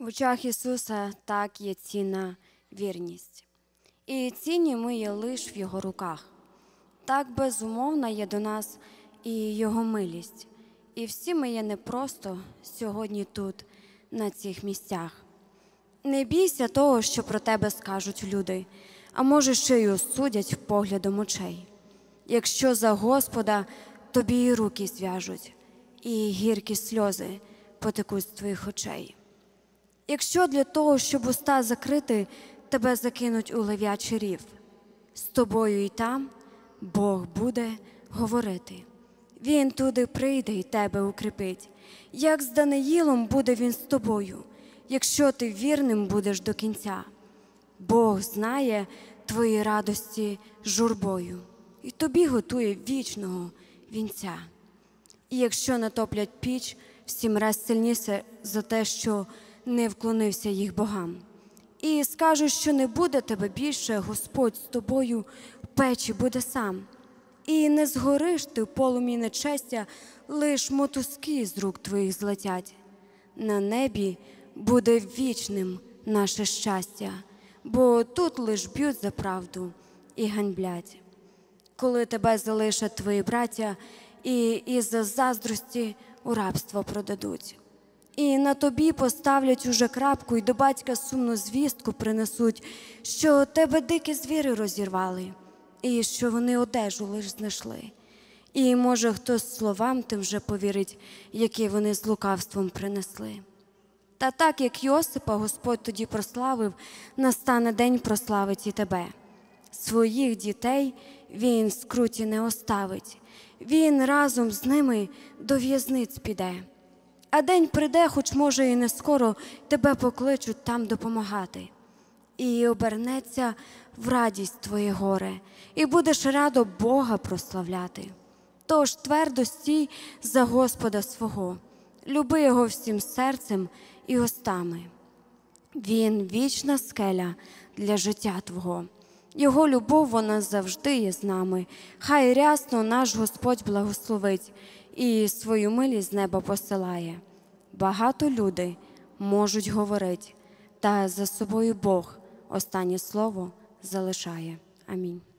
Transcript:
В очах Ісуса так є цінна вірність. І цінні ми є лиш в Його руках. Так безумовна є до нас і Його милість. І всі ми є не просто сьогодні тут, на цих місцях. Не бійся того, що про тебе скажуть люди, а може ще й осудять поглядом очей. Якщо за Господа тобі і руки зв'яжуть, і гіркі сльози потекуть з твоїх очей. Якщо для того, щоб уста закрити, тебе закинуть у лев'ячий рів, з тобою і там Бог буде говорити. Він туди прийде і тебе укріпить. Як з Даниїлом буде він з тобою, якщо ти вірним будеш до кінця. Бог знає твої радості журбою і тобі готує вічного вінця. І якщо натоплять піч, всім раз сильніше за те, що не вклонився їх богам. І скажуть, що не буде тебе більше, Господь з тобою в печі буде сам. І не згориш ти в полум'ї нечестя, лиш мотузки з рук твоїх злетять. На небі буде вічним наше щастя, бо тут лиш б'ють за правду і ганьблять. Коли тебе залишать твої браття і із-за заздрості у рабство продадуть. І на тобі поставлять уже крапку, і до батька сумну звістку принесуть, що тебе дикі звіри розірвали, і що вони одежу лиш знайшли. І, може, хтось словам тим вже повірить, які вони з лукавством принесли. Та так, як Йосипа Господь тоді прославив, настане день прославить і тебе. Своїх дітей він в скруті не оставить, він разом з ними до в'язниць піде. А день прийде, хоч може і не скоро, тебе покличуть там допомагати. І обернеться в радість твоє горе, і будеш радо Бога прославляти. Тож твердо стій за Господа свого, люби Його всім серцем і устами. Він вічна скеля для життя твого. Його любов, вона завжди є з нами. Хай рясно наш Господь благословить і свою милість з неба посилає. Багато люди можуть говорити, та за собою Бог останнє слово залишає. Амінь.